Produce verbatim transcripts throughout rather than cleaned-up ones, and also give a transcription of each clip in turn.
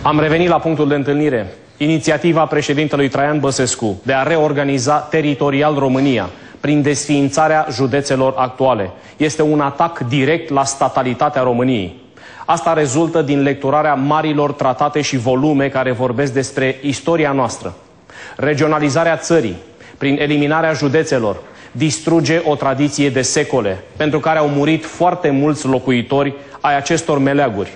Am revenit la punctul de întâlnire. Inițiativa președintelui Traian Băsescu de a reorganiza teritorial România prin desființarea județelor actuale este un atac direct la statalitatea României. Asta rezultă din lecturarea marilor tratate și volume care vorbesc despre istoria noastră. Regionalizarea țării, prin eliminarea județelor, distruge o tradiție de secole, pentru care au murit foarte mulți locuitori ai acestor meleaguri.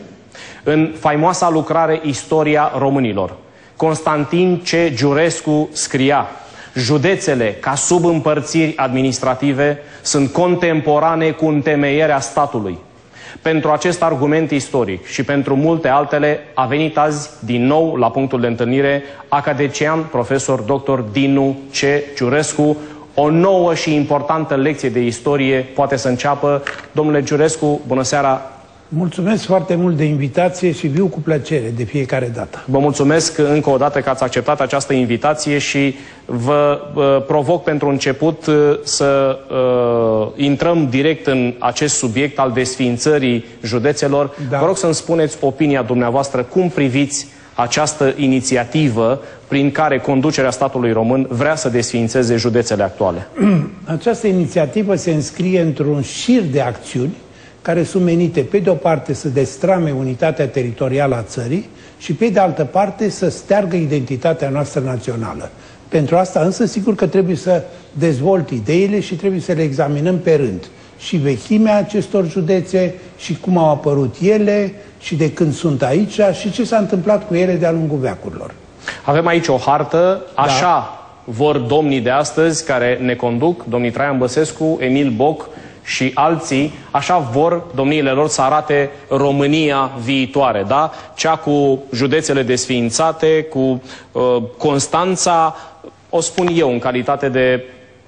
În faimoasa lucrare Istoria Românilor, Constantin C. Giurescu scria: județele, ca subîmpărțiri administrative, sunt contemporane cu întemeierea statului. Pentru acest argument istoric și pentru multe altele a venit azi din nou la punctul de întâlnire academician profesor doctor Dinu C. Giurescu. O nouă și importantă lecție de istorie poate să înceapă. Domnule Giurescu, bună seara! Mulțumesc foarte mult de invitație și viu cu plăcere de fiecare dată. Vă mulțumesc încă o dată că ați acceptat această invitație și vă uh, provoc pentru început uh, să uh, intrăm direct în acest subiect al desființării județelor. Da. Vă rog să-mi spuneți opinia dumneavoastră, cum priviți această inițiativă prin care conducerea statului român vrea să desființeze județele actuale? Această inițiativă se înscrie într-un șir de acțiuni care sunt menite, pe de o parte, să destrame unitatea teritorială a țării și, pe de altă parte, să steargă identitatea noastră națională. Pentru asta, însă, sigur că trebuie să dezvolt ideile și trebuie să le examinăm pe rând. Și vechimea acestor județe, și cum au apărut ele, și de când sunt aici, și ce s-a întâmplat cu ele de-a lungul veacurilor. Avem aici o hartă, așa da. Vor domnii de astăzi care ne conduc, domnii Traian Băsescu, Emil Boc și alții, așa vor domniile lor să arate România viitoare, da? Cea cu județele desființate, cu uh, Constanța, o spun eu în calitate de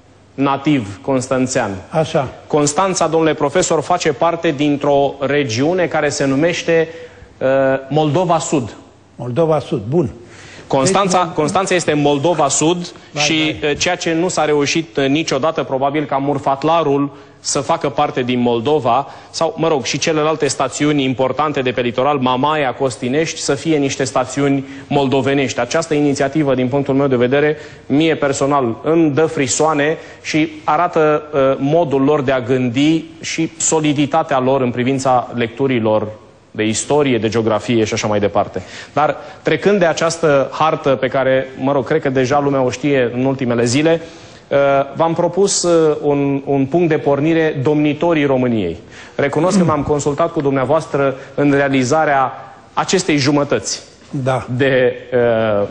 nativ constanțean. Așa. Constanța, domnule profesor, face parte dintr-o regiune care se numește uh, Moldova Sud. Moldova Sud, bun. Constanța, Constanța este Moldova Sud și vai. Ceea ce nu s-a reușit niciodată, probabil ca Murfatlarul să facă parte din Moldova, sau, mă rog, și celelalte stațiuni importante de pe litoral, Mamaia, Costinești, să fie niște stațiuni moldovenești. Această inițiativă, din punctul meu de vedere, mie personal îmi dă frisoane și arată uh, modul lor de a gândi și soliditatea lor în privința lecturilor de istorie, de geografie și așa mai departe. Dar trecând de această hartă pe care, mă rog, cred că deja lumea o știe în ultimele zile, v-am propus un, un punct de pornire: domnitorii României. Recunosc că m-am consultat cu dumneavoastră în realizarea acestei jumătăți da. de uh,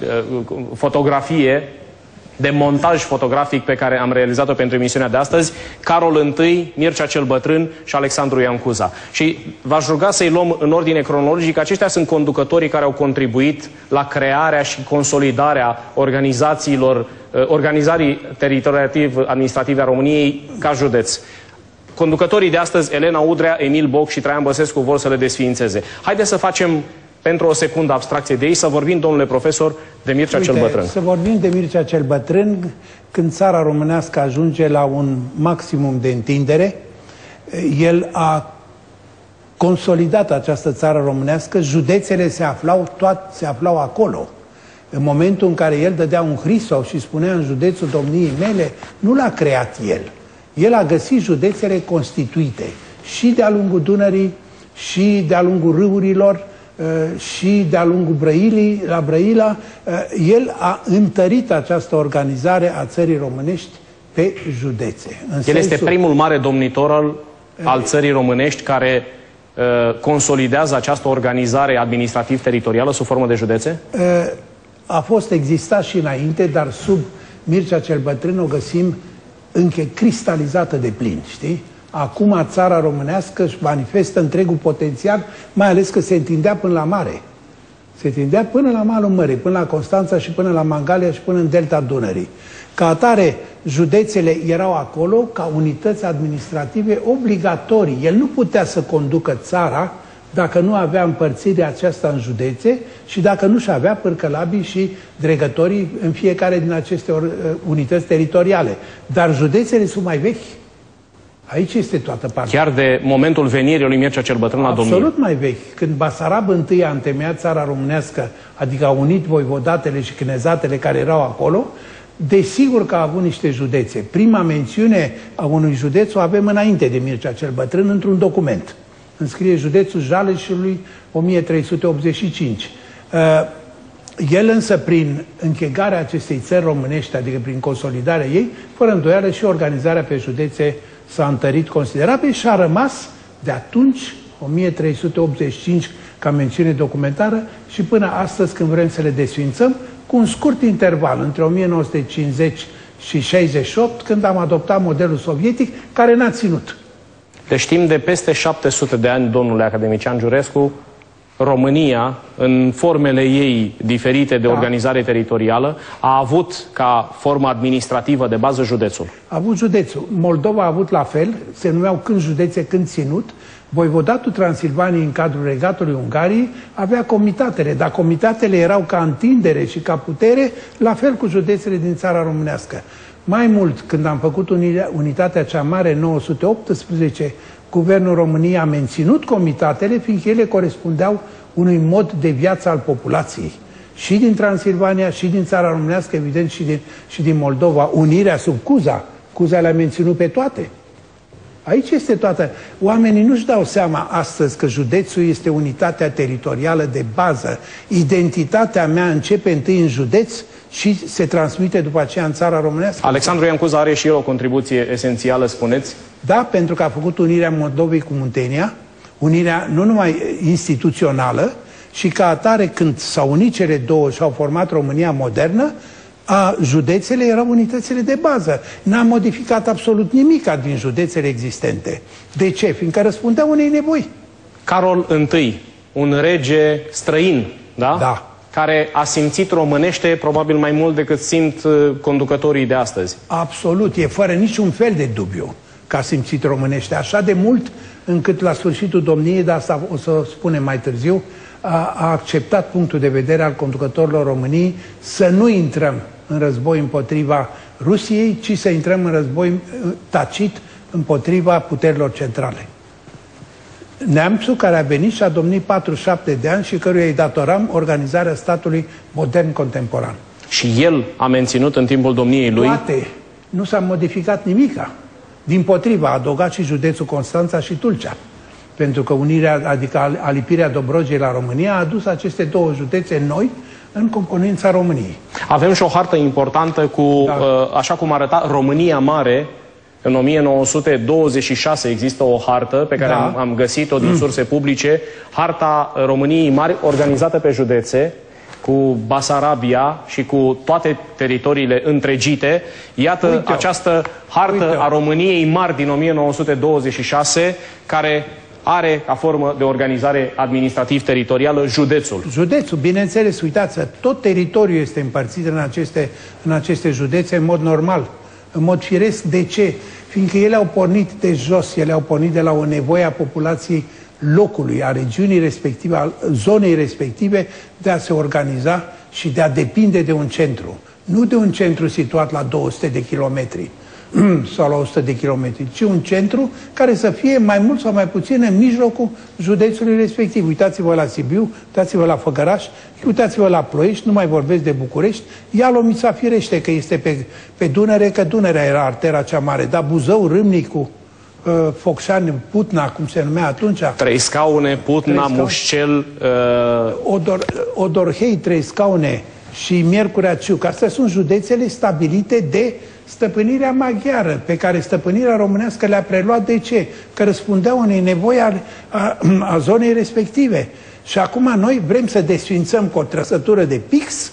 fotografie, de montaj fotografic pe care am realizat-o pentru emisiunea de astăzi, Carol I, Mircea cel Bătrân și Alexandru Ioan Cuza. Și v-aș ruga să-i luăm în ordine cronologică. Aceștia sunt conducătorii care au contribuit la crearea și consolidarea organizațiilor, organizării teritorial-administrative a României ca județ. Conducătorii de astăzi, Elena Udrea, Emil Boc și Traian Băsescu, vor să le desființeze. Haideți să facem pentru o secundă abstracție de ei, să vorbim, domnule profesor, de Mircea Uite, cel Bătrân. Să vorbim de Mircea cel Bătrân, când țara românească ajunge la un maximum de întindere. El a consolidat această țară românească, județele se aflau, toate, se aflau acolo. În momentul în care el dădea un Hrisov și spunea în județul domniei mele, nu l-a creat el. El a găsit județele constituite și de-a lungul Dunării, și de-a lungul râurilor, și de-a lungul Brăilii, la Brăila, el a întărit această organizare a țării românești pe județe. În el sensul... este primul mare domnitor al, al țării românești care uh, consolidează această organizare administrativ-teritorială sub formă de județe? Uh, a fost, exista și înainte, dar sub Mircea cel Bătrân o găsim încă cristalizată de plin, știi? Acum țara românească își manifestă întregul potențial, mai ales că se întindea până la mare. Se întindea până la malul mării, până la Constanța și până la Mangalia și până în delta Dunării. Ca atare, județele erau acolo ca unități administrative obligatorii. El nu putea să conducă țara dacă nu avea împărțirea aceasta în județe și dacă nu-și avea pârcălabii și dregătorii în fiecare din aceste unități teritoriale. Dar județele sunt mai vechi. Aici este toată partea. Chiar de momentul venirii lui Mircea cel Bătrân la domnie. Absolut mai vechi. Când Basarab I a întemeiat țara românească, adică a unit voivodatele și cnezatele care erau acolo, desigur că a avut niște județe. Prima mențiune a unui județ o avem înainte de Mircea cel Bătrân într-un document. Înscrie județul Jaleșului o mie trei sute optzeci și cinci. El însă, prin închegarea acestei țări românești, adică prin consolidarea ei, fără îndoială și organizarea pe județe s-a întărit considerabil și a rămas de atunci, o mie trei sute optzeci și cinci, ca mențiune documentară, și până astăzi, când vrem să le desfințăm, cu un scurt interval între o mie nouă sute cincizeci și șaizeci și opt, când am adoptat modelul sovietic, care n-a ținut. Deci timp de peste șapte sute de ani, domnule academician Giurescu, România, în formele ei diferite de da. organizare teritorială, a avut ca formă administrativă de bază județul. A avut județul. Moldova a avut la fel, se numeau când județe, când ținut. Voivodatul Transilvaniei, în cadrul regatului Ungariei, avea comitatele, dar comitatele erau ca întindere și ca putere, la fel cu județele din țara românească. Mai mult, când am făcut unitatea cea mare, nouă sute optsprezece, Guvernul României a menținut comitatele, fiindcă ele corespundeau unui mod de viață al populației. Și din Transilvania, și din țara românească, evident, și din, și din Moldova. Unirea sub Cuza. Cuza le-a menținut pe toate. Aici este toată. Oamenii nu-și dau seama astăzi că județul este unitatea teritorială de bază. Identitatea mea începe întâi în județ și se transmite după aceea în țara românească. Alexandru Ioan Cuza are și el o contribuție esențială, spuneți? Da, pentru că a făcut unirea Moldovei cu Muntenia, unirea nu numai instituțională, și ca atare, când s-au unit cele două și au format România modernă, a, județele erau unitățile de bază. N-a modificat absolut nimic din județele existente. De ce? Fiindcă răspundeau unei nevoi. Carol I, un rege străin, da? Da. Care a simțit românește probabil mai mult decât simt conducătorii de astăzi. Absolut, e fără niciun fel de dubiu că a simțit românește. Așa de mult încât la sfârșitul domniei, dar asta o să spunem mai târziu, a, a acceptat punctul de vedere al conducătorilor României să nu intrăm în război împotriva Rusiei, ci să intrăm în război tacit împotriva puterilor centrale. Neamțul care a venit și a domnit patruzeci și șapte de ani și căruia îi datoram organizarea statului modern contemporan. Și el a menținut în timpul domniei lui? Toate. Nu s-a modificat nimica. Dimpotriva, a adăugat și județul Constanța și Tulcea. Pentru că unirea, adică alipirea Dobrogei la România a adus aceste două județe noi în componența României. Avem și o hartă importantă cu, da. așa cum arăta România Mare. În o mie nouă sute douăzeci și șase există o hartă pe care da. am, am găsit-o din mm. surse publice, harta României Mari, organizată pe județe, cu Basarabia și cu toate teritoriile întregite. Iată Uite această hartă Uite a României Mari din o mie nouă sute douăzeci și șase, care are ca formă de organizare administrativ-teritorială județul. Județul, bineînțeles, uitați, tot teritoriul este împărțit în aceste, în aceste județe în mod normal, în mod firesc. De ce? Fiindcă ele au pornit de jos, ele au pornit de la o nevoie a populației locului, a regiunii respective, a zonei respective, de a se organiza și de a depinde de un centru. Nu de un centru situat la două sute de kilometri sau la o sută de kilometri, ci un centru care să fie mai mult sau mai puțin în mijlocul județului respectiv. Uitați-vă la Sibiu, uitați-vă la Făgăraș, uitați-vă la Ploiești, nu mai vorbesc de București, Ialomița firește că este pe, pe Dunăre, că Dunărea era artera cea mare, dar Buzău, Râmnicu, uh, Focșani, Putna, cum se numea atunci. Trei Scaune, Putna, Trei Mușcel... Uh... Odor, Odorhei, Trei Scaune și Miercurea Ciuc. Astea sunt județele stabilite de stăpânirea maghiară, pe care stăpânirea românească le-a preluat. De ce? Că răspundeau unei nevoi a, a, a zonei respective. Și acum noi vrem să desfințăm cu o trăsătură de pix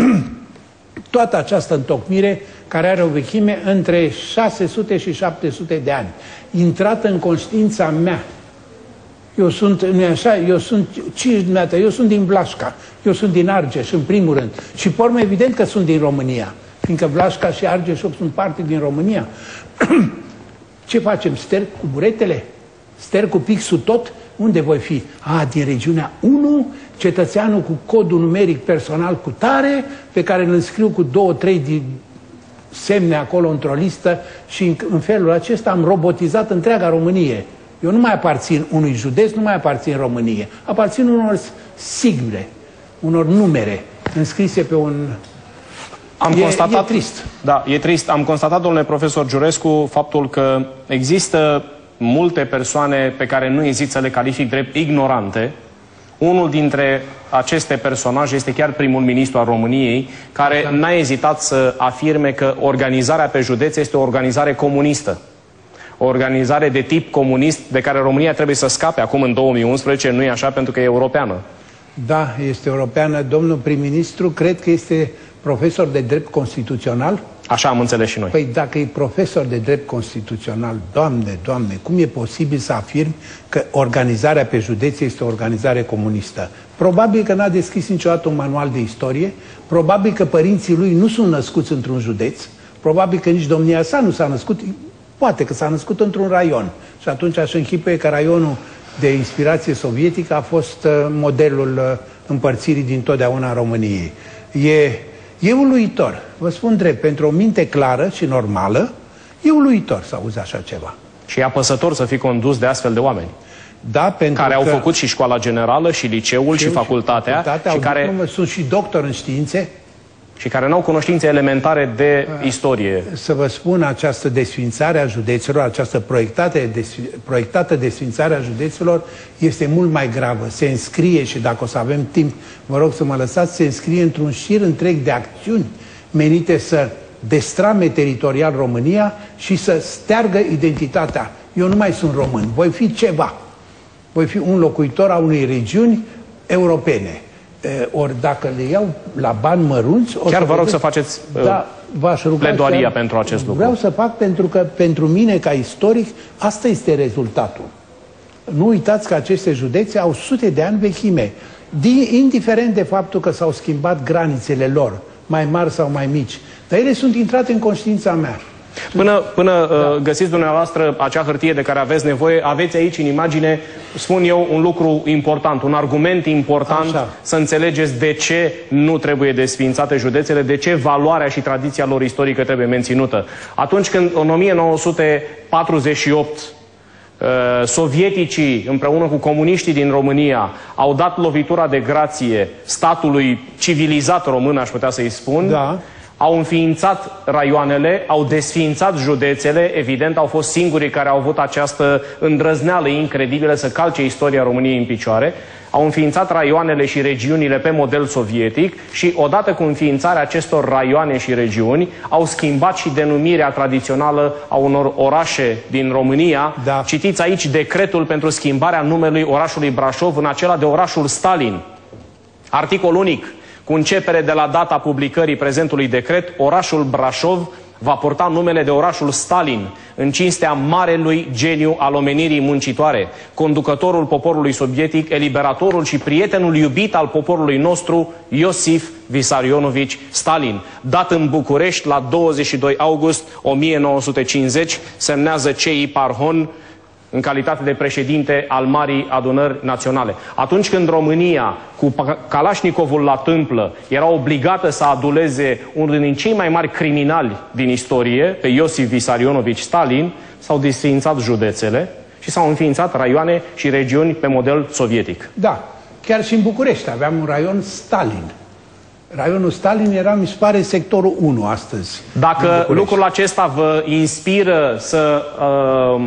toată această întocmire care are o vechime între șase sute și șapte sute de ani, intrată în conștiința mea. Eu sunt, nu așa, eu sunt, cine dumneavoastră? Eu sunt din Vlașca, eu sunt din Argeș, în primul rând. Și pe urmă, evident că sunt din România, fiindcă Vlașca și Argeșul sunt parte din România. Ce facem? Sterg cu buretele? Sterg cu pixul tot? Unde voi fi? A, din regiunea unu, cetățeanul cu codul numeric personal cu tare, pe care îl înscriu cu două, trei din semne acolo într-o listă și în, în felul acesta am robotizat întreaga Românie. Eu nu mai aparțin unui județ, nu mai aparțin României. Aparțin unor sigle, unor numere înscrise pe un... Am e, constatat, e trist. Da, e trist. Am constatat, domnule profesor Giurescu, faptul că există multe persoane pe care nu ezit să le calific drept ignorante. Unul dintre aceste personaje este chiar primul ministru al României, care da. n-a ezitat să afirme că organizarea pe județ este o organizare comunistă. O organizare de tip comunist de care România trebuie să scape acum în două mii unsprezece, nu e așa, pentru că e europeană. Da, este europeană. Domnul prim-ministru cred că este profesor de drept constituțional. Așa am înțeles și noi. Păi dacă e profesor de drept constituțional, Doamne, Doamne, cum e posibil să afirmi că organizarea pe județ este o organizare comunistă? Probabil că n-a deschis niciodată un manual de istorie, probabil că părinții lui nu sunt născuți într-un județ, probabil că nici domnia sa nu s-a născut, poate că s-a născut într-un raion. Și atunci aș închipuie că raionul de inspirație sovietică a fost uh, modelul uh, împărțirii din totdeauna a României. E... E uluitor, vă spun drept, pentru o minte clară și normală, e uluitor să auzi așa ceva. Și e apăsător să fii condus de astfel de oameni. Da, pentru care că... au făcut și școala generală, și liceul, și, și facultatea, și, facultatea, și care... diplomă, sunt și doctor în științe. Și care nu au cunoștințe elementare de a, istorie. Să vă spun, această desfințare a județelor, această proiectată, desfi, proiectată desfințare a județelor este mult mai gravă. Se înscrie, și dacă o să avem timp, vă rog să mă lăsați, se înscrie într-un șir întreg de acțiuni menite să destrame teritorial România și să steargă identitatea. Eu nu mai sunt român, voi fi ceva. Voi fi un locuitor a unei regiuni europene. Ori dacă le iau la bani mărunți... Chiar vă rog să faceți da, v-aș ruga pledoaria să, pentru acest lucru. Vreau să fac pentru că pentru mine, ca istoric, asta este rezultatul. Nu uitați că aceste județe au sute de ani vechime. Indiferent de faptul că s-au schimbat granițele lor, mai mari sau mai mici. Dar ele sunt intrate în conștiința mea. Până, până da. uh, găsiți dumneavoastră acea hârtie de care aveți nevoie, aveți aici în imagine, spun eu, un lucru important, un argument important. Așa. Să înțelegeți de ce nu trebuie desființate județele, de ce valoarea și tradiția lor istorică trebuie menținută. Atunci când în o mie nouă sute patruzeci și opt uh, sovieticii împreună cu comuniștii din România au dat lovitura de grație statului civilizat român, aș putea să-i spun, da. Au înființat raioanele, au desființat județele, evident au fost singurii care au avut această îndrăzneală incredibilă să calce istoria României în picioare, au înființat raioanele și regiunile pe model sovietic și odată cu înființarea acestor raioane și regiuni au schimbat și denumirea tradițională a unor orașe din România. Da. Citiți aici decretul pentru schimbarea numelui orașului Brașov în acela de orașul Stalin. Articol unic. Cu începere de la data publicării prezentului decret, orașul Brașov va purta numele de orașul Stalin, în cinstea marelui geniu al omenirii muncitoare, conducătorul poporului sovietic, eliberatorul și prietenul iubit al poporului nostru, Iosif Visarionovici Stalin. Dat în București la douăzeci și doi august o mie nouă sute cincizeci, semnează C I Parhon, în calitate de președinte al Marii Adunări Naționale. Atunci când România, cu Kalashnikovul la tâmplă, era obligată să aduleze unul din cei mai mari criminali din istorie, pe Iosif Visarionovici Stalin, s-au desființat județele și s-au înființat raioane și regiuni pe model sovietic. Da, chiar și în București aveam un raion Stalin. Raionul Stalin era, mi se pare, sectorul unu astăzi. Dacă lucrul acesta vă inspiră să... Uh,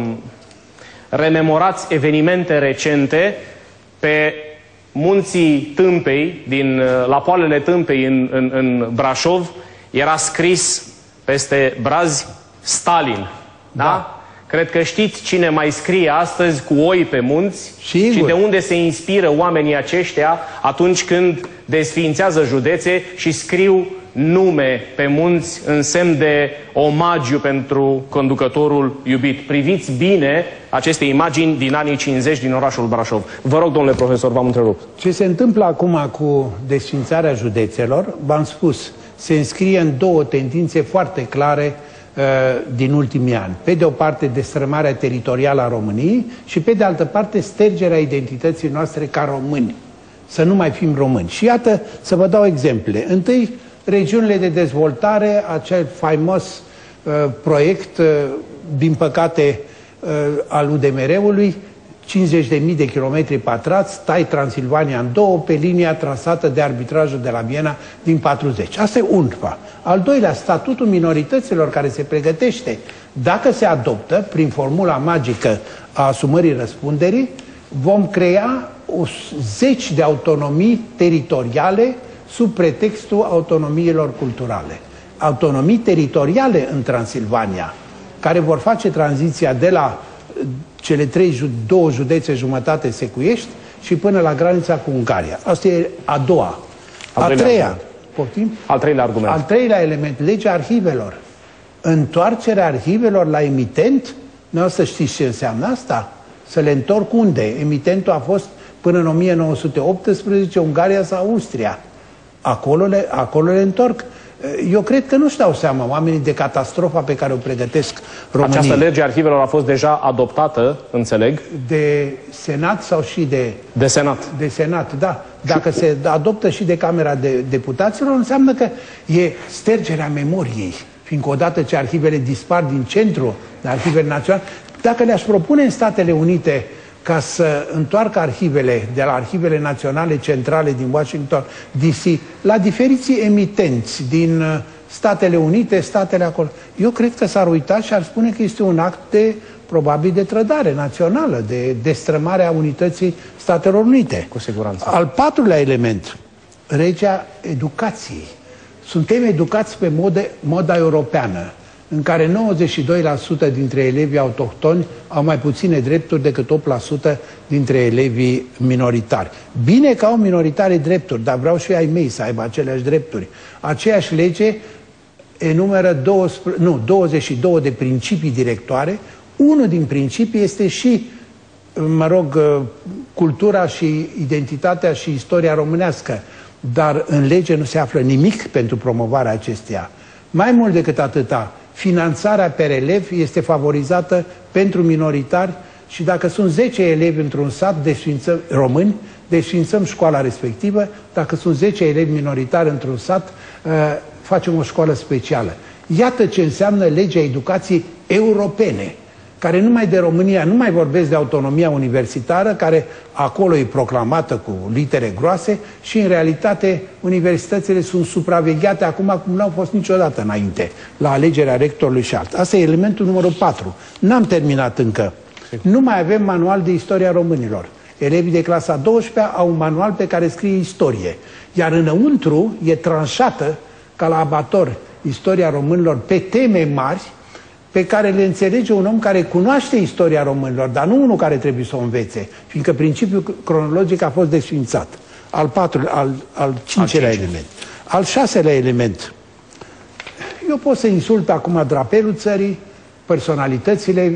rememorați evenimente recente, pe munții Tâmpei, din, la poalele Tâmpei în, în, în Brașov, era scris peste brazi Stalin. Da? Da? Cred că știți cine mai scrie astăzi cu oi pe munți. Sigur. Și de unde se inspiră oamenii aceștia atunci când desființează județe și scriu nume pe munți în semn de omagiu pentru conducătorul iubit. Priviți bine aceste imagini din anii cincizeci din orașul Brașov. Vă rog, domnule profesor, v-am întrerupt. Ce se întâmplă acum cu desființarea județelor, v-am spus, se înscrie în două tendințe foarte clare uh, din ultimii ani. Pe de o parte, destrămarea teritorială a României și pe de altă parte, stergerea identității noastre ca români. Să nu mai fim români. Și iată, să vă dau exemple. Întâi, regiunile de dezvoltare, acel faimos uh, proiect, uh, din păcate, uh, al U D M R-ului, cincizeci de mii de kilometri pătrați, tai Transilvania în două pe linia trasată de arbitrajul de la Viena din patruzeci. Asta e un pas. Al doilea, statutul minorităților care se pregătește. Dacă se adoptă, prin formula magică a asumării răspunderii, vom crea o zeci de autonomii teritoriale sub pretextul autonomiilor culturale. Autonomii teritoriale în Transilvania, care vor face tranziția de la cele trei, două județe jumătate Secuiești și până la granița cu Ungaria. Asta e a doua. A treia, poftim? Al treilea argument. Al treilea element, legea arhivelor. Întoarcerea arhivelor la emitent, nu o să știți ce înseamnă asta? Să le întorc unde? Emitentul a fost până în o mie nouă sute optsprezece Ungaria sau Austria. Acolo le, acolo le întorc. Eu cred că nu-și dau seama oamenii de catastrofa pe care o pregătesc România. Această lege a arhivelor a fost deja adoptată, înțeleg? De Senat sau și de... De Senat. De Senat, da. Dacă se adoptă și de Camera de Deputaților, înseamnă că e stergerea memoriei. Fiindcă odată ce arhivele dispar din centru de arhivele naționale, dacă le-aș propune în Statele Unite ca să întoarcă arhivele de la arhivele naționale centrale din Washington D C la diferiții emitenți din Statele Unite, statele acolo, eu cred că s-ar uita și ar spune că este un act de, probabil, de trădare națională, de destrămare a unității Statelor Unite. Cu siguranță. Al patrulea element, legea educației. Suntem educați pe modă, moda europeană, în care nouăzeci și doi la sută dintre elevii autohtoni au mai puține drepturi decât opt la sută dintre elevii minoritari. Bine că au minoritari drepturi, dar vreau și ai mei să aibă aceleași drepturi. Aceeași lege enumeră doisprezece, nu, douăzeci și două de principii directoare. Unul din principii este și, mă rog, cultura și identitatea și istoria românească, dar în lege nu se află nimic pentru promovarea acesteia. Mai mult decât atâta, finanțarea per elev este favorizată pentru minoritari și dacă sunt zece elevi într-un sat desfințăm, români, desfințăm școala respectivă. Dacă sunt zece elevi minoritari într-un sat, facem o școală specială. Iată ce înseamnă legea educației europene, care numai de România, nu mai vorbesc de autonomia universitară, care acolo e proclamată cu litere groase și în realitate universitățile sunt supravegheate acum cum nu au fost niciodată înainte, la alegerea rectorului și alt. Asta e elementul numărul patru. N-am terminat încă. Nu mai avem manual de istoria românilor. Elevii de clasa a douăsprezecea au un manual pe care scrie istorie, iar înăuntru e tranșată, ca la abator, istoria românilor pe teme mari, pe care le înțelege un om care cunoaște istoria românilor, dar nu unul care trebuie să o învețe, fiindcă principiul cronologic a fost desfințat. Al patrulea, al, al cincelea al element. Al șaselea element. Eu pot să insult acum drapelul țării, personalitățile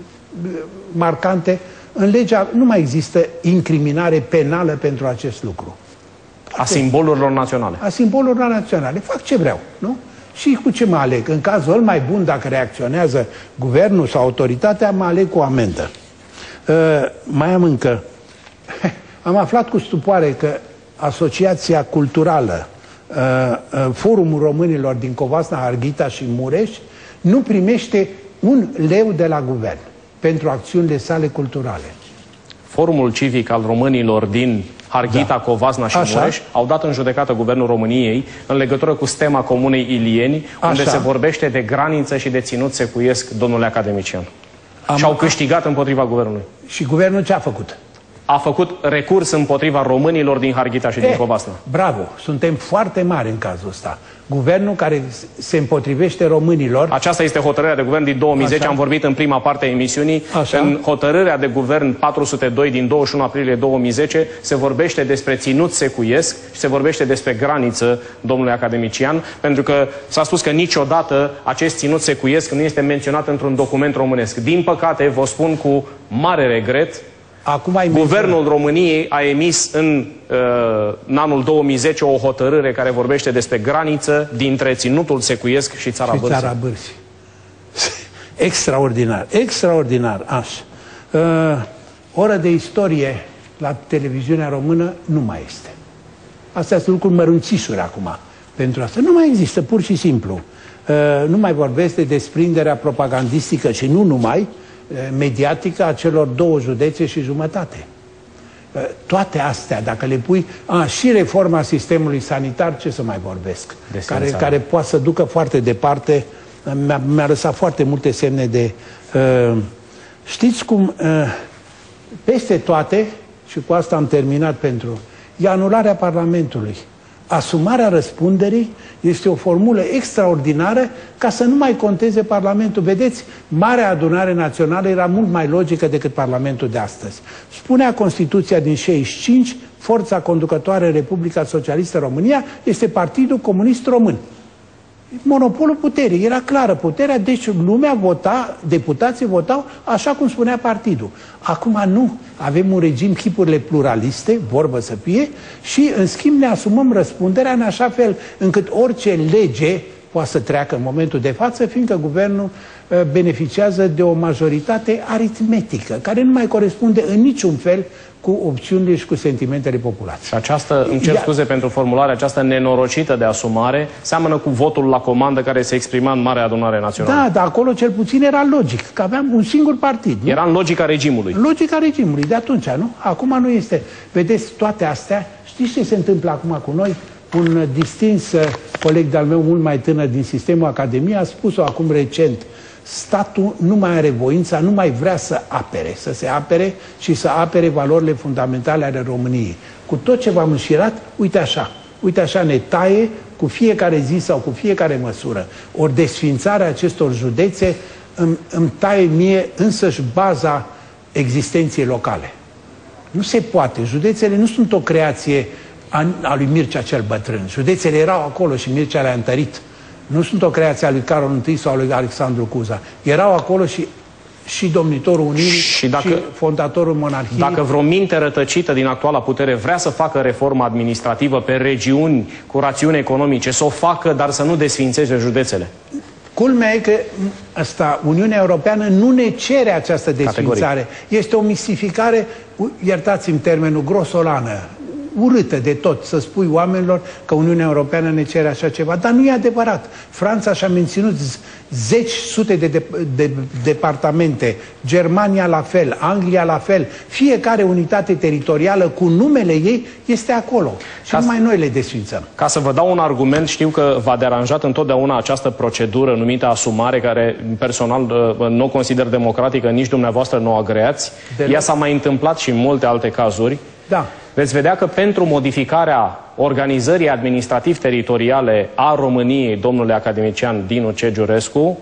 marcante. În legea nu mai există incriminare penală pentru acest lucru. A simbolurilor naționale. A simbolurilor naționale. Fac ce vreau, nu? Și cu ce mă aleg? În cazul ăla mai bun, dacă reacționează guvernul sau autoritatea, mă aleg cu o amendă. Uh, mai am încă. Am aflat cu stupoare că Asociația Culturală, uh, uh, Forumul Românilor din Covasna, Harghita și Mureș, nu primește un leu de la guvern pentru acțiunile sale culturale. Forumul Civic al Românilor din Harghita, da. Covasna și Așa. Mureș au dat în judecată Guvernul României în legătură cu stema comunei Ilieni, unde Așa. se vorbește de graniță și de ținut secuiesc, domnule academician. Am... Și au câștigat împotriva guvernului. Și guvernul ce a făcut? A făcut recurs împotriva românilor din Harghita și eh, din Covasna. Bravo! Suntem foarte mari în cazul ăsta. Guvernul care se împotrivește românilor... Aceasta este hotărârea de guvern din două mii zece, Așa. am vorbit în prima parte a emisiunii. Așa. În hotărârea de guvern patru sute doi din douăzeci și unu aprilie două mii zece se vorbește despre ținut secuiesc și se vorbește despre graniță, domnule academician, pentru că s-a spus că niciodată acest ținut secuiesc nu este menționat într-un document românesc. Din păcate, vă spun cu mare regret, Acum Guvernul României a emis în, uh, în anul două mii zece o hotărâre care vorbește despre graniță dintre ținutul secuiesc și Țara și Bârții. Țara Bârții. Extraordinar, extraordinar, așa. Uh, oră de istorie la televiziunea română nu mai este. Astea sunt lucruri mărunțișuri acum. pentru asta. Nu mai există, pur și simplu. Nu mai vorbesc de desprinderea propagandistică și nu numai mediatică a celor două județe și jumătate. Toate astea, dacă le pui... A, și reforma sistemului sanitar, ce să mai vorbesc? Care, care poate să ducă foarte departe. Mi-a mi-a lăsat foarte multe semne de... Uh, știți cum... Uh, peste toate, și cu asta am terminat pentru... E anularea Parlamentului. Asumarea răspunderii este o formulă extraordinară ca să nu mai conteze Parlamentul. Vedeți, Marea Adunare Națională era mult mai logică decât Parlamentul de astăzi. Spunea Constituția din șaizeci și cinci, forța conducătoare în Republica Socialistă România este Partidul Comunist Român. Monopolul puterii, era clară puterea, deci lumea vota, deputații votau așa cum spunea partidul. Acum nu, avem un regim, chipurile pluraliste, vorbă să fie, și în schimb ne asumăm răspunderea în așa fel încât orice lege poate să treacă în momentul de față, fiindcă guvernul uh, beneficiază de o majoritate aritmetică, care nu mai corespunde în niciun fel cu opțiunile și cu sentimentele populației. Și această, îmi cer scuze pentru formulare, această nenorocită de asumare seamănă cu votul la comandă care se exprima în Marea Adunare Națională. Da, dar acolo cel puțin era logic, că aveam un singur partid. Nu? Era în logica regimului. Logica regimului, de atunci, nu? Acum nu este. Vedeți, toate astea, știți ce se întâmplă acum cu noi? Un distins coleg de-al meu, mult mai tânăr din sistemul Academiei, a spus-o acum recent. Statul nu mai are voința, nu mai vrea să apere, să se apere și să apere valorile fundamentale ale României. Cu tot ce v-am înșirat, uite așa, uite așa ne taie cu fiecare zi sau cu fiecare măsură. Ori desfințarea acestor județe îmi, îmi taie mie însăși baza existenței locale. Nu se poate. Județele nu sunt o creație a, a lui Mircea cel Bătrân. Județele erau acolo și Mircea le-a întărit. Nu sunt o creație a lui Carol întâi sau a lui Alexandru Cuza. Erau acolo și, și domnitorul Unirii și, dacă, și fondatorul monarhiei. Dacă vreo minte rătăcită din actuala putere vrea să facă reformă administrativă pe regiuni cu rațiuni economice, să o facă, dar să nu desfințeze județele. Culmea e că asta, Uniunea Europeană nu ne cere această desfințare. Categoric. Este o mistificare, iertați-mi termenul, grosolană, urâtă de tot, să spui oamenilor că Uniunea Europeană ne cere așa ceva. Dar nu e adevărat. Franța și-a menținut zeci, sute de, de, de departamente, Germania la fel, Anglia la fel. Fiecare unitate teritorială cu numele ei este acolo. Și ca numai noi le desfințăm. Ca să vă dau un argument, știu că v-a deranjat întotdeauna această procedură numită asumare, care personal nu o consider democratică, nici dumneavoastră nu o agreați. Deloc. Ea s-a mai întâmplat și în multe alte cazuri. Da. Veți vedea că pentru modificarea organizării administrativ-teritoriale a României, domnule academician Dinu Cegiurescu,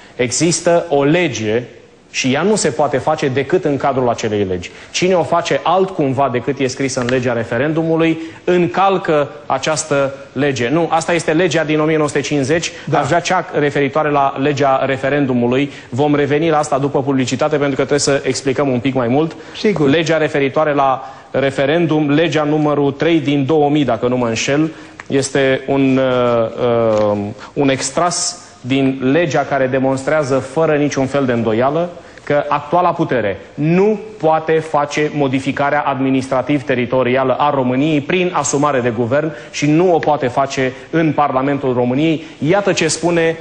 există o lege și ea nu se poate face decât în cadrul acelei legi. Cine o face altcumva decât e scrisă în legea referendumului, încalcă această lege. Nu, asta este legea din o mie nouă sute cincizeci, da. Aș vrea cea referitoare la legea referendumului. Vom reveni la asta după publicitate, pentru că trebuie să explicăm un pic mai mult. Sigur. Legea referitoare la referendum, legea numărul trei din două mii, dacă nu mă înșel, este un, uh, uh, un extras din legea care demonstrează fără niciun fel de îndoială că actuala putere nu poate face modificarea administrativ-teritorială a României prin asumare de guvern și nu o poate face în Parlamentul României. Iată ce spune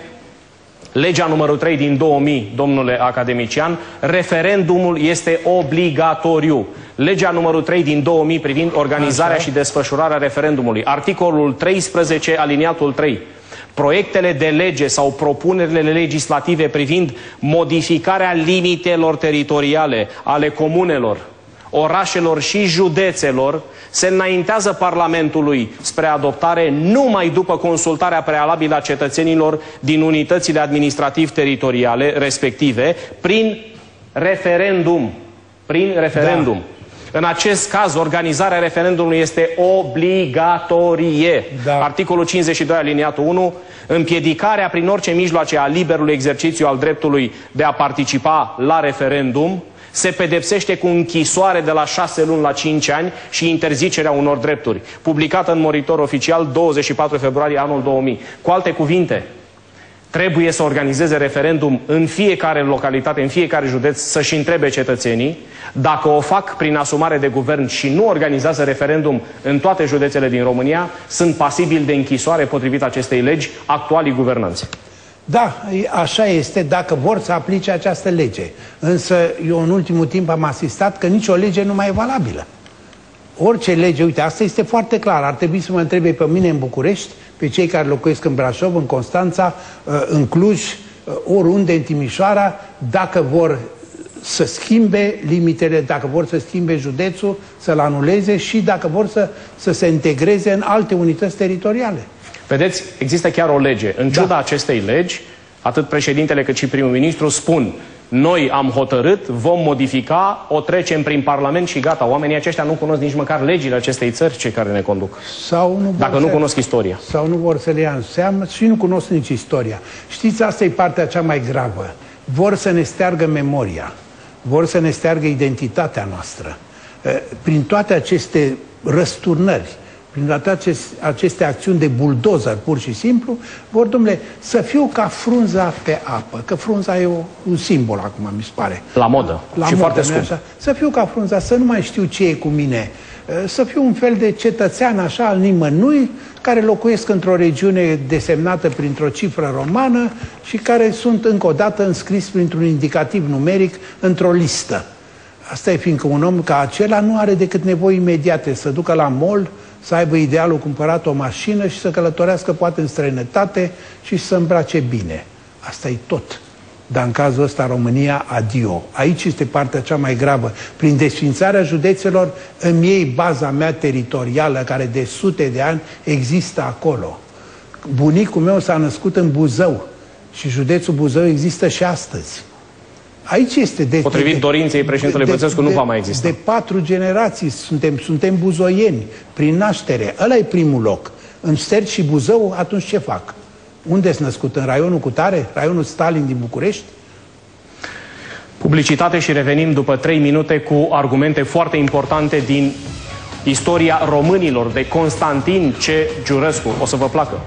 legea numărul trei din două mii, domnule academician: referendumul este obligatoriu. Legea numărul trei din două mii privind organizarea Așa. și desfășurarea referendumului. Articolul treisprezece, aliniatul trei. Proiectele de lege sau propunerile legislative privind modificarea limitelor teritoriale ale comunelor, orașelor și județelor se înaintează Parlamentului spre adoptare numai după consultarea prealabilă a cetățenilor din unitățile administrativ-teritoriale respective prin referendum. Prin referendum. Da. În acest caz, organizarea referendumului este obligatorie. Da. Articolul cincizeci și doi, aliniatul unu, împiedicarea prin orice mijloace a liberului exercițiu al dreptului de a participa la referendum se pedepsește cu închisoare de la șase luni la cinci ani și interzicerea unor drepturi. Publicată în Monitor Oficial douăzeci și patru februarie anul două mii. Cu alte cuvinte, trebuie să organizeze referendum în fiecare localitate, în fiecare județ, să-și întrebe cetățenii. Dacă o fac prin asumare de guvern și nu organizează referendum în toate județele din România, sunt pasibili de închisoare potrivit acestei legi actualii guvernanți. Da, așa este dacă vor să aplice această lege. Însă eu în ultimul timp am asistat că nicio lege nu mai e valabilă. Orice lege, uite, asta este foarte clar. Ar trebui să mă întrebe pe mine în București, pe cei care locuiesc în Brașov, în Constanța, în Cluj, oriunde în Timișoara, dacă vor să schimbe limitele, dacă vor să schimbe județul, să-l anuleze și dacă vor să, să se integreze în alte unități teritoriale. Vedeți, există chiar o lege. În ciuda da. acestei legi, atât președintele cât și primul ministru spun: noi am hotărât, vom modifica, o trecem prin Parlament și gata. Oamenii aceștia nu cunosc nici măcar legile acestei țări, cei care ne conduc. Sau nu Dacă nu să, cunosc istoria. Sau nu vor să le ia în seamă și nu cunosc nici istoria. Știți, asta e partea cea mai gravă. Vor să ne steargă memoria. Vor să ne steargă identitatea noastră. Prin toate aceste răsturnări, prin toate aceste, aceste acțiuni de buldozer, pur și simplu, vor, domnule, să fiu ca frunza pe apă. Că frunza e o, un simbol acum, mi se pare. La modă. La și modă, foarte scump. Așa. Să fiu ca frunza, să nu mai știu ce e cu mine. Să fiu un fel de cetățean așa al nimănui, care locuiesc într-o regiune desemnată printr-o cifră romană și care sunt încă o dată înscris printr-un indicativ numeric într-o listă. Asta e fiindcă un om ca acela nu are decât nevoi imediate, să ducă la mall, să aibă idealul cumpărat o mașină și să călătorească poate în străinătate și să îmbrace bine. Asta e tot. Dar în cazul ăsta România, adio. Aici este partea cea mai gravă. Prin desființarea județelor îmi iei baza mea teritorială, care de sute de ani există acolo. Bunicul meu s-a născut în Buzău și județul Buzău există și astăzi. Aici este de... Potrivit de, dorinței președintelui Băsescu, nu va mai exista. De patru generații suntem, suntem buzoieni, prin naștere. Ăla e primul loc. În Sterci și Buzău, atunci ce fac? Unde-s născut? În raionul Cutare? Raionul Stalin din București? Publicitate și revenim după trei minute cu argumente foarte importante din istoria românilor, de Constantin C. Giurescu. O să vă placă.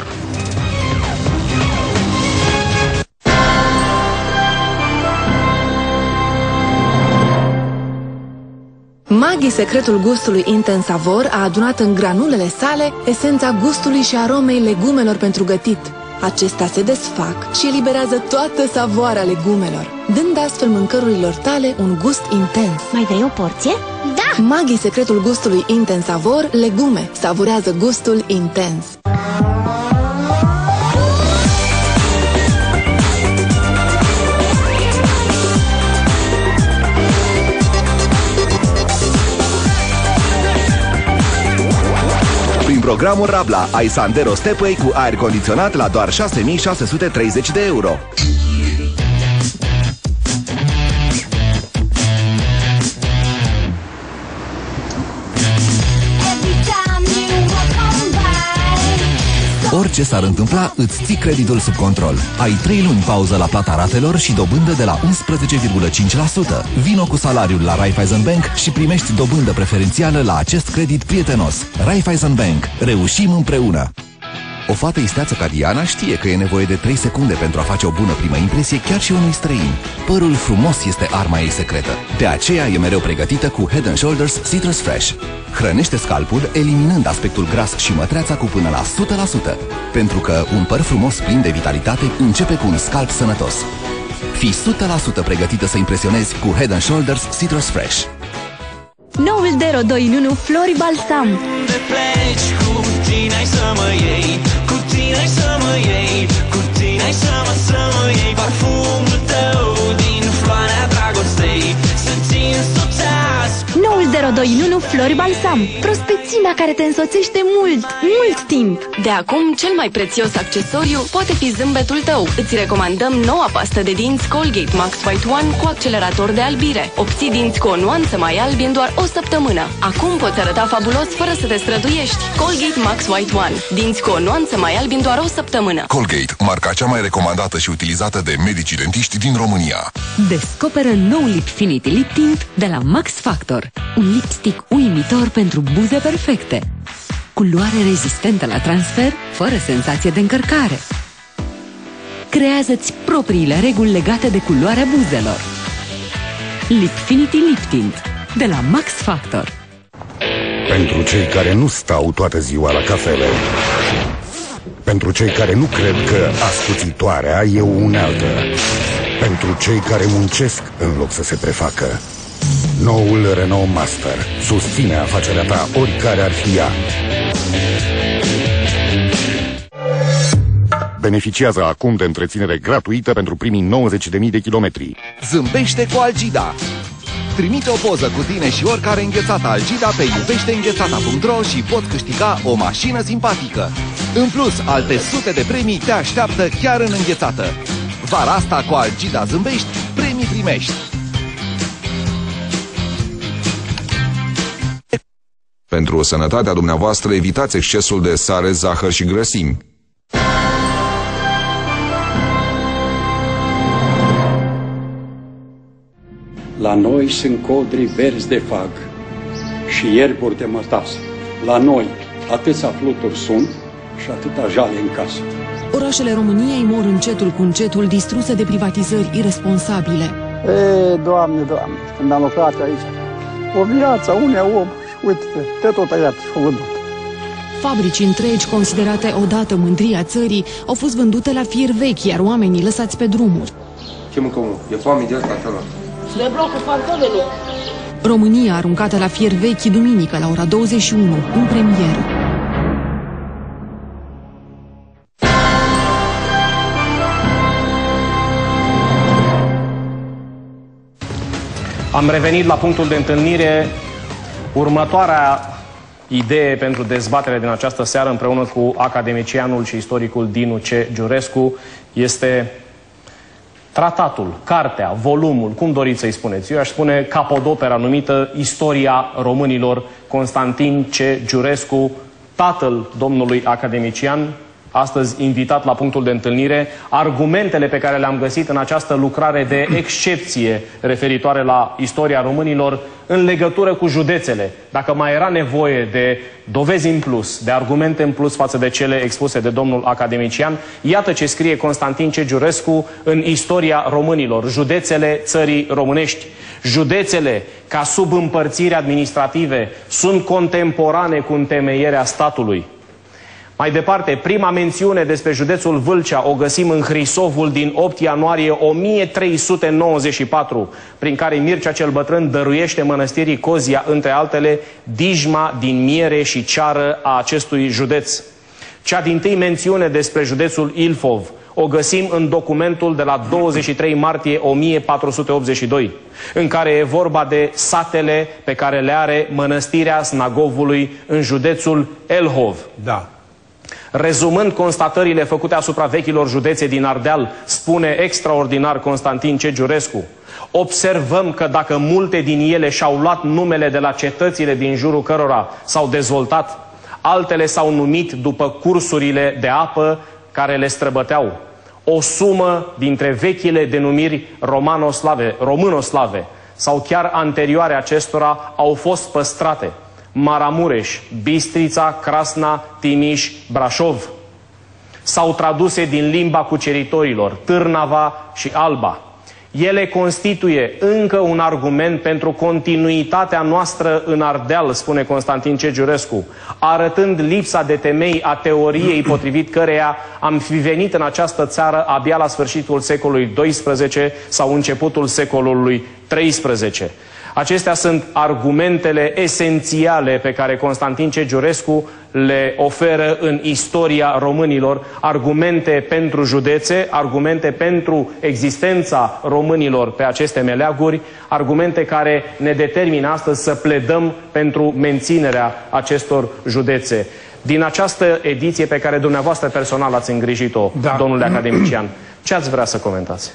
Maggi, secretul gustului Intensavor, a adunat în granulele sale esența gustului și aromei legumelor pentru gătit. Acestea se desfac și eliberează toată savoarea legumelor, dând astfel mâncărurilor tale un gust intens. Mai vrei o porție? Da! Maggi, secretul gustului Intensavor, legume. Savurează gustul intens. Programul Rabla, ai Sandero Stepway cu aer condiționat la doar șase mii șase sute treizeci de euro. Orice s-ar întâmpla, îți ții creditul sub control. Ai trei luni pauză la plata ratelor și dobândă de la unsprezece virgulă cinci la sută. Vino cu salariul la Raiffeisen Bank și primești dobândă preferențială la acest credit prietenos. Raiffeisen Bank. Reușim împreună! O fată isteață ca Diana știe că e nevoie de trei secunde pentru a face o bună primă impresie chiar și unui străin. Părul frumos este arma ei secretă. De aceea e mereu pregătită cu Head and Shoulders Citrus Fresh. Hrănește scalpul eliminând aspectul gras și mătreața cu până la o sută la sută. Pentru că un păr frumos plin de vitalitate începe cu un scalp sănătos. Fii o sută la sută pregătită să impresionezi cu Head and Shoulders Citrus Fresh. Noul Dero doi în unu Flori Balsam. De pleci, cu tine ai să mă iei, cu tine ai să mă iei, cu tine ai să mă, să mă iei. Parfumul tău din floarea dragostei să-ți însoțească. Noul Dero doi în unu Flori Balsam. Prospețimea care te însoțește mult, mult timp. De acum, cel mai prețios accesoriu poate fi zâmbetul tău. Îți recomandăm noua pastă de dinți Colgate Max White One cu accelerator de albire. Obții dinți cu o nuanță mai albi în doar o săptămână. Acum poți arăta fabulos fără să te străduiești. Colgate Max White One. Dinți cu o nuanță mai albi în doar o săptămână. Colgate, marca cea mai recomandată și utilizată de medicii dentiști din România. Descoperă nou Lipfinity Lip Tint de la Max Factor. Un lipstick uimitor pentru buze perfecte. Culoare rezistentă la transfer, fără senzație de încărcare. Creează-ți propriile reguli legate de culoarea buzelor. Lipfinity Lip Tint de la Max Factor. Pentru cei care nu stau toată ziua la cafele. Pentru cei care nu cred că ascuțitoarea e o unealtă. Pentru cei care muncesc în loc să se prefacă. Noul Renault Master susține afacerea ta oricare ar fi ea. Beneficiază acum de întreținere gratuită pentru primii nouăzeci de mii de kilometri. Zâmbește cu Algida. Trimite o poză cu tine și oricare înghețată Algida pe iubește înghețata punct ro și poți câștiga o mașină simpatică. În plus, alte sute de premii te așteaptă chiar în înghețată. Vara asta cu Algida zâmbești, premii primești. Pentru sănătatea dumneavoastră, evitați excesul de sare, zahăr și grăsimi. La noi sunt codri verzi de fag și ierburi de mătase. La noi atâția fluturi sunt și atâta jale în casă. Orașele României mor încetul cu încetul, distruse de privatizări irresponsabile. E, Doamne, Doamne, când am lucrat aici, o viață, unea om, și uite-te, te tot tăiat și vândut. Fabrici întregi, considerate odată mândria țării, au fost vândute la fier vechi, iar oamenii lăsați pe drumuri. Ce mâncă unul? E foame de asta, acela. Le blocul fantomele. România aruncată la fier vechi duminică la ora douăzeci și unu, în premieră. Am revenit la punctul de întâlnire. Următoarea idee pentru dezbatere din această seară împreună cu academicianul și istoricul Dinu C. Giurescu este tratatul, cartea, volumul, cum doriți să-i spuneți. Eu aș spune capodopera numită Istoria Românilor, Constantin C. Giurescu, tatăl domnului academician, astăzi invitat la punctul de întâlnire. Argumentele pe care le-am găsit în această lucrare de excepție referitoare la istoria românilor în legătură cu județele. Dacă mai era nevoie de dovezi în plus, de argumente în plus față de cele expuse de domnul academician, iată ce scrie Constantin C. Giurescu în Istoria Românilor, județele țării românești. Județele, ca subîmpărțiri administrative, sunt contemporane cu întemeierea statului. Mai departe, prima mențiune despre județul Vâlcea o găsim în Hrisovul din opt ianuarie o mie trei sute nouăzeci și patru, prin care Mircea cel Bătrân dăruiește mănăstirii Cozia, între altele, dijma din miere și ceară a acestui județ. Cea dintâi mențiune despre județul Ilfov o găsim în documentul de la douăzeci și trei martie o mie patru sute optzeci și doi, în care e vorba de satele pe care le are mănăstirea Snagovului în județul Elhov. Da. Rezumând constatările făcute asupra vechilor județe din Ardeal, spune extraordinar Constantin C. Giurescu, observăm că dacă multe din ele și-au luat numele de la cetățile din jurul cărora s-au dezvoltat, altele s-au numit după cursurile de apă care le străbăteau. O sumă dintre vechile denumiri romanoslave, românoslave sau chiar anterioare acestora au fost păstrate. Maramureș, Bistrița, Crasna, Timiș, Brașov. S-au traduse din limba cuceritorilor, Târnava și Alba. Ele constituie încă un argument pentru continuitatea noastră în Ardeal, spune Constantin C. Giurescu, arătând lipsa de temei a teoriei potrivit căreia am fi venit în această țară abia la sfârșitul secolului doisprezece sau începutul secolului treisprezece. Acestea sunt argumentele esențiale pe care Constantin C. Giurescu le oferă în Istoria Românilor, argumente pentru județe, argumente pentru existența românilor pe aceste meleaguri, argumente care ne determină astăzi să pledăm pentru menținerea acestor județe. Din această ediție pe care dumneavoastră personal ați îngrijit-o, da, domnule academician, ce ați vrea să comentați?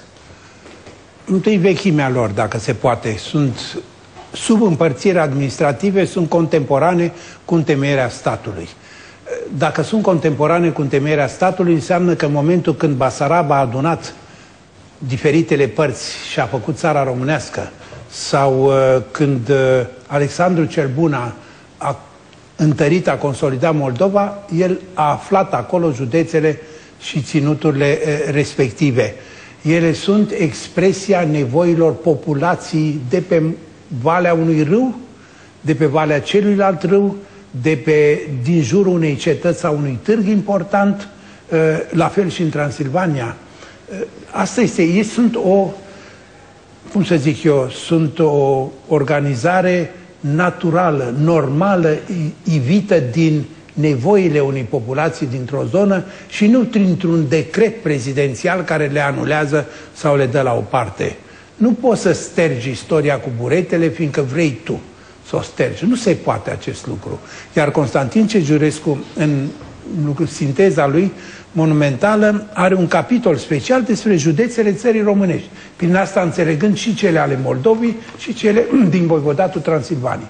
Întâi vechimea lor, dacă se poate, sunt sub împărțiri administrative, sunt contemporane cu întemeierea statului. Dacă sunt contemporane cu întemeierea statului, înseamnă că în momentul când Basarab a adunat diferitele părți și a făcut țara românească, sau uh, când uh, Alexandru cel Bun a, a întărit, a consolidat Moldova, el a aflat acolo județele și ținuturile respective. Ele sunt expresia nevoilor populației de pe valea unui râu, de pe valea celuilalt râu, de pe, din jurul unei cetăți sau unui târg important, la fel și în Transilvania. Asta este, ei sunt o, cum să zic eu, sunt o organizare naturală, normală, ivită din nevoile unei populații dintr-o zonă și nu printr-un decret prezidențial care le anulează sau le dă la o parte. Nu poți să stergi istoria cu buretele, fiindcă vrei tu să o stergi. Nu se poate acest lucru. Iar Constantin Cegiurescu, în sinteza lui monumentală, are un capitol special despre județele țării românești. Prin asta înțelegând și cele ale Moldovei și cele din Voivodatul Transilvaniei.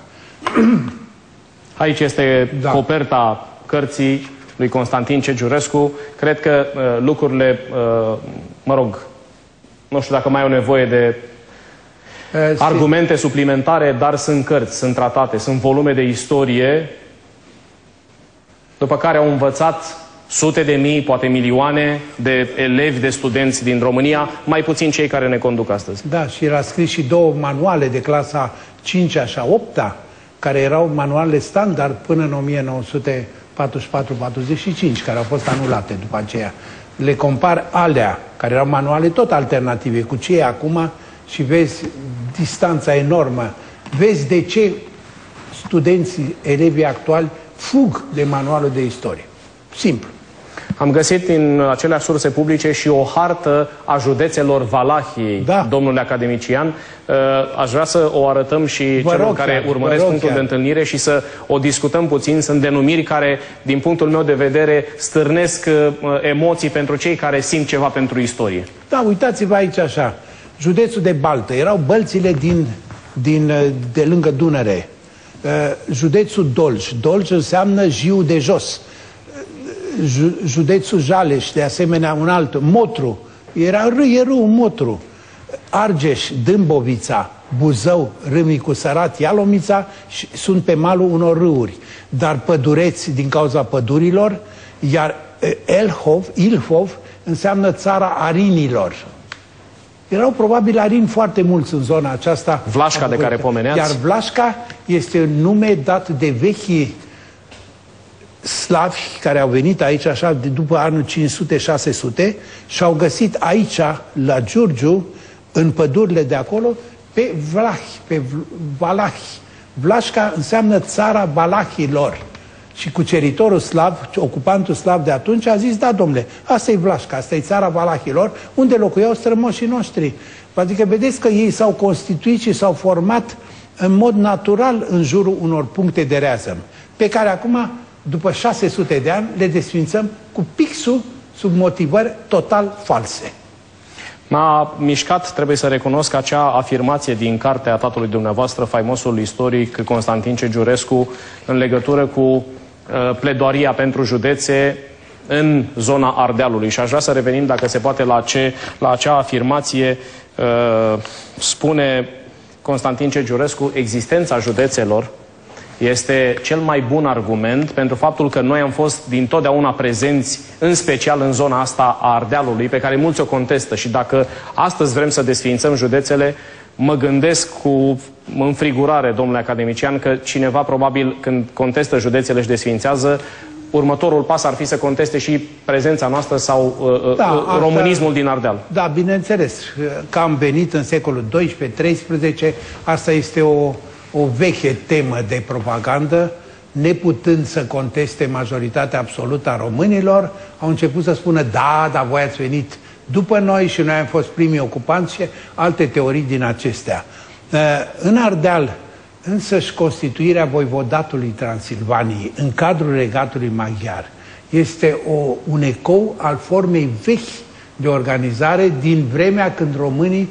Aici este da. coperta cărții lui Constantin Cegiurescu. Cred că uh, lucrurile, uh, mă rog, nu știu dacă mai au nevoie de uh, argumente suplimentare, dar sunt cărți, sunt tratate, sunt volume de istorie, după care au învățat sute de mii, poate milioane de elevi, de studenți din România, mai puțin cei care ne conduc astăzi. Da, și el a scris și două manuale de clasa cincea și a opta, care erau manuale standard până în o mie nouă sute patruzeci și patru patruzeci și cinci, care au fost anulate după aceea. Le compar alea, care erau manuale tot alternative, cu cei acum și vezi distanța enormă. Vezi de ce studenții, elevii actuali fug de manualul de istorie. Simplu. Am găsit în aceleași surse publice și o hartă a județelor Valahiei, da. domnule academician. Aș vrea să o arătăm și vă celor rog, care chiar, urmăresc punctul chiar. de întâlnire și să o discutăm puțin. Sunt denumiri care, din punctul meu de vedere, stârnesc emoții pentru cei care simt ceva pentru istorie. Da, uitați-vă aici așa. Județul de Baltă. Erau bălțile din, din, de lângă Dunăre. Județul Dolj. Dolj înseamnă Jiu de jos. Județul Jaleș, de asemenea un alt, Motru, era râu, e râu, Motru, Argeș, Dâmbovița, Buzău, Râmnicu Sărat, Ialomița, și sunt pe malul unor râuri, dar pădureți din cauza pădurilor, iar Elhov, Ilhov înseamnă țara arinilor. Erau probabil arini foarte mulți în zona aceasta. Vlașca de care pomeneați. Iar Vlașca este un nume dat de vechii slavi care au venit aici așa de după anul cinci sute șase sute și au găsit aici, la Giurgiu, în pădurile de acolo, pe Vlahi, pe Valahi. Vlașca înseamnă țara Valahilor. Și cuceritorul slav, ocupantul slav de atunci, a zis, da, domnule, asta e Vlașca, asta e țara Valahilor, unde locuiau strămoșii noștri. Adică vedeți că ei s-au constituit și s-au format în mod natural în jurul unor puncte de reazăm, pe care acum, după șase sute de ani, le desfințăm cu pixul sub motivări total false. M-a mișcat, trebuie să recunosc, acea afirmație din cartea tatălui dumneavoastră, faimosul istoric Constantin Cegiurescu, în legătură cu uh, pledoaria pentru județe în zona Ardealului. Și aș vrea să revenim, dacă se poate, la, ce, la acea afirmație. Uh, spune Constantin Cegiurescu, existența județelor este cel mai bun argument pentru faptul că noi am fost dintotdeauna prezenți, în special în zona asta a Ardealului, pe care mulți o contestă. Și dacă astăzi vrem să desființăm județele, mă gândesc cu înfrigurare, domnule academician, că cineva probabil când contestă județele și desființează, următorul pas ar fi să conteste și prezența noastră sau uh, da, uh, românismul asta, din Ardeal. Da, bineînțeles, că am venit în secolul doisprezece treisprezece, asta este o o veche temă de propagandă, neputând să conteste majoritatea absolută a românilor, au început să spună, da, dar voi ați venit după noi și noi am fost primii ocupanți și alte teorii din acestea. În Ardeal, însăși constituirea voivodatului Transilvaniei în cadrul regatului maghiar este o, un ecou al formei vechi de organizare din vremea când românii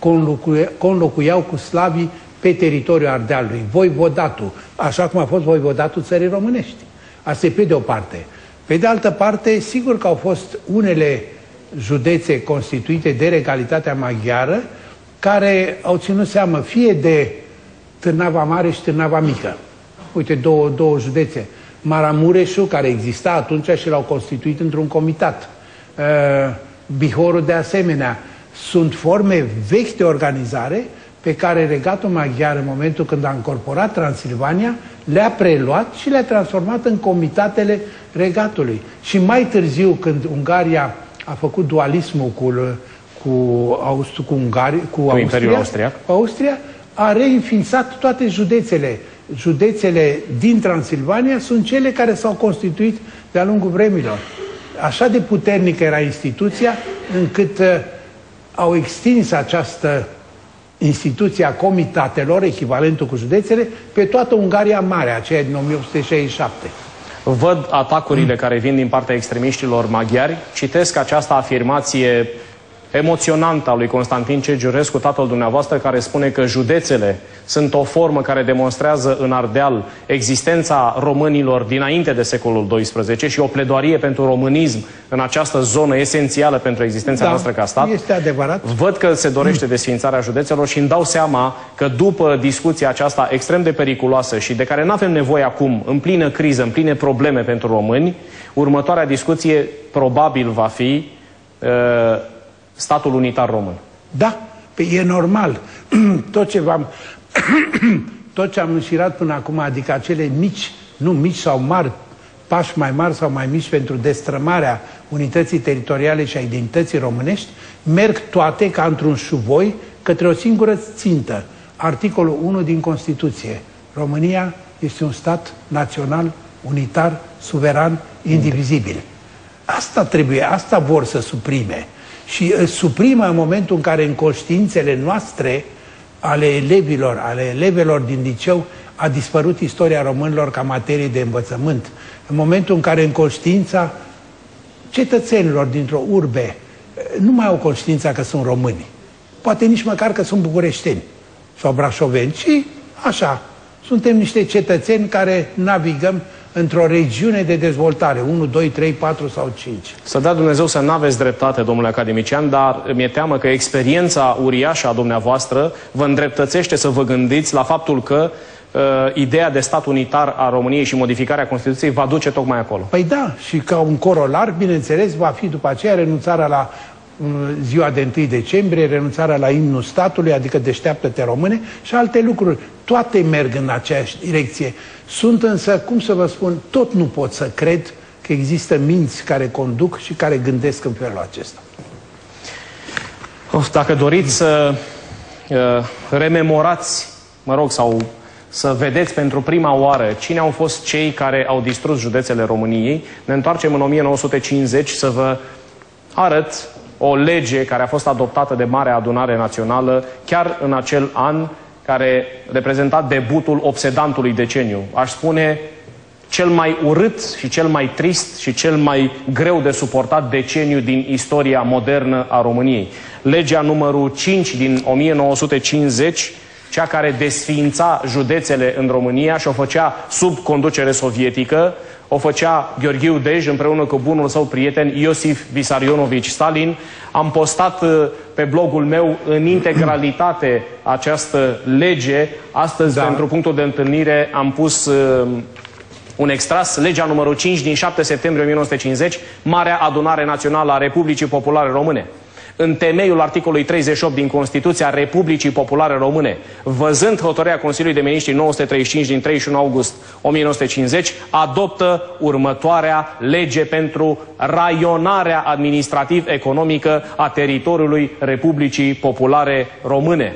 conlocuiau cu slavii pe teritoriul Ardealului, voivodatul, așa cum a fost voivodatul țării românești. Asta e pe de o parte. Pe de altă parte, sigur că au fost unele județe constituite de regalitatea maghiară care au ținut seamă fie de Târnava Mare și Târnava Mică. Uite, două, două județe. Maramureșul, care exista atunci și l-au constituit într-un comitat. Bihorul de asemenea. Sunt forme vechi de organizare pe care Regatul Maghiar, în momentul când a încorporat Transilvania, le-a preluat și le-a transformat în comitatele regatului. Și mai târziu, când Ungaria a făcut dualismul cu, cu, Austru, cu, Ungaria, cu, cu Austria, Austriac. cu Austria, a reînființat toate județele. Județele din Transilvania sunt cele care s-au constituit de-a lungul vremilor. Așa de puternică era instituția, încât uh, au extins această instituție a comitatelor, echivalentul cu județele, pe toată Ungaria Mare, aceea din o mie opt sute șaizeci și șapte. Văd atacurile care vin din partea extremiștilor maghiari. Citesc această afirmație emoționantă a lui Constantin Cegiurescu, tatăl dumneavoastră, care spune că județele sunt o formă care demonstrează în Ardeal existența românilor dinainte de secolul doisprezece și o pledoarie pentru românism în această zonă esențială pentru existența da, noastră ca stat. Este adevărat. Văd că se dorește desființarea județelor și îmi dau seama că după discuția aceasta extrem de periculoasă și de care nu avem nevoie acum, în plină criză, în pline probleme pentru români, următoarea discuție probabil va fi uh, statul unitar român. Da, e normal. Tot ce v-am tot ce am înșirat până acum, adică acele mici, nu mici sau mari, pași mai mari sau mai mici pentru destrămarea unității teritoriale și a identității românești, merg toate ca într-un șuvoi către o singură țintă. Articolul unu din Constituție. România este un stat național, unitar, suveran, indivizibil. Asta trebuie, asta vor să suprime. Și îl suprimă în momentul în care în conștiințele noastre, ale elevilor, ale elevelor din liceu, a dispărut istoria românilor ca materie de învățământ. În momentul în care în conștiința cetățenilor dintr-o urbe nu mai au conștiința că sunt români. Poate nici măcar că sunt bucureșteni sau brașoveni, ci așa. Suntem niște cetățeni care navigăm într-o regiune de dezvoltare, unu, doi, trei, patru sau cinci. Să dea Dumnezeu să n-aveți dreptate, domnule academician, dar mi-e teamă că experiența uriașă a dumneavoastră vă îndreptățește să vă gândiți la faptul că uh, ideea de stat unitar a României și modificarea Constituției va duce tocmai acolo. Păi da, și ca un corolar, bineînțeles, va fi după aceea renunțarea la ziua de întâi decembrie, renunțarea la imnul statului, adică Deșteaptă-te române, și alte lucruri. Toate merg în aceeași direcție. Sunt însă, cum să vă spun, tot nu pot să cred că există minți care conduc și care gândesc în felul acesta. Of, dacă doriți să uh, rememorați, mă rog, sau să vedeți pentru prima oară cine au fost cei care au distrus județele României, ne întoarcem în o mie nouă sute cincizeci să vă arăt o lege care a fost adoptată de Marea Adunare Națională chiar în acel an care reprezenta debutul obsedantului deceniu. Aș spune cel mai urât și cel mai trist și cel mai greu de suportat deceniu din istoria modernă a României. Legea numărul cinci din o mie nouă sute cincizeci, cea care desființa județele în România și o făcea sub conducere sovietică, o făcea Gheorghiu Dej împreună cu bunul său prieten Iosif Vissarionovici Stalin. Am postat pe blogul meu în integralitate această lege. Astăzi, da, pentru punctul de întâlnire, am pus uh, un extras, legea numărul cinci din șapte septembrie o mie nouă sute cincizeci, Marea Adunare Națională a Republicii Populare Române. În temeiul articolului treizeci și opt din Constituția Republicii Populare Române, văzând hotărârea Consiliului de Miniștri nouă sute treizeci și cinci din treizeci și unu august o mie nouă sute cincizeci, adoptă următoarea lege pentru raionarea administrativ-economică a teritoriului Republicii Populare Române.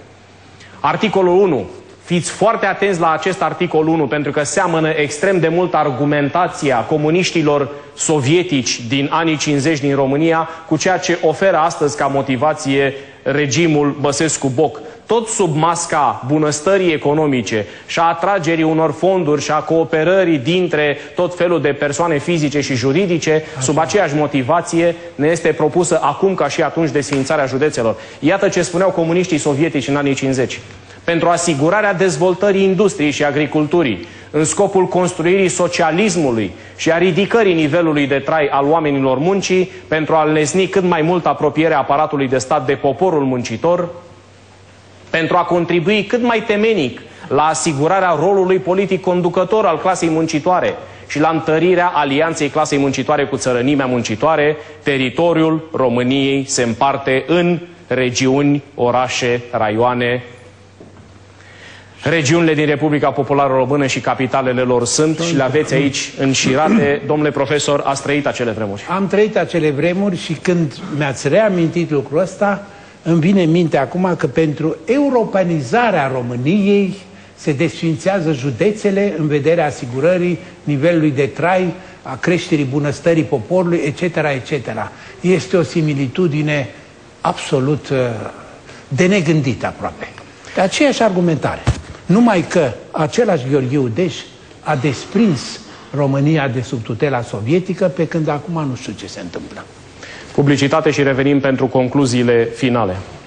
Articolul unu. Fiți foarte atenți la acest articol unu, pentru că seamănă extrem de mult argumentația comuniștilor sovietici din anii cincizeci din România cu ceea ce oferă astăzi ca motivație regimul Băsescu-Boc. Tot sub masca bunăstării economice și a atragerii unor fonduri și a cooperării dintre tot felul de persoane fizice și juridice, sub aceeași motivație ne este propusă acum ca și atunci desființarea județelor. Iată ce spuneau comuniștii sovietici în anii cincizeci. Pentru asigurarea dezvoltării industriei și agriculturii, în scopul construirii socialismului și a ridicării nivelului de trai al oamenilor muncii, pentru a înlesni cât mai mult apropierea aparatului de stat de poporul muncitor, pentru a contribui cât mai temenic la asigurarea rolului politic conducător al clasei muncitoare și la întărirea alianței clasei muncitoare cu țărănimea muncitoare, teritoriul României se împarte în regiuni, orașe, raioane. Regiunile din Republica Populară Română și capitalele lor sunt și le aveți aici înșirate. Domnule profesor, ați trăit acele vremuri. Am trăit acele vremuri și când mi-ați reamintit lucrul ăsta, îmi vine în minte acum că pentru europenizarea României se desfințează județele în vederea asigurării nivelului de trai, a creșterii bunăstării poporului, et cetera, et cetera. Este o similitudine absolut uh, de negândit aproape. De aceeași argumentare. Numai că același Gheorghe Udeș a desprins România de sub tutela sovietică, pe când acum nu știu ce se întâmplă. Publicitate și revenim pentru concluziile finale.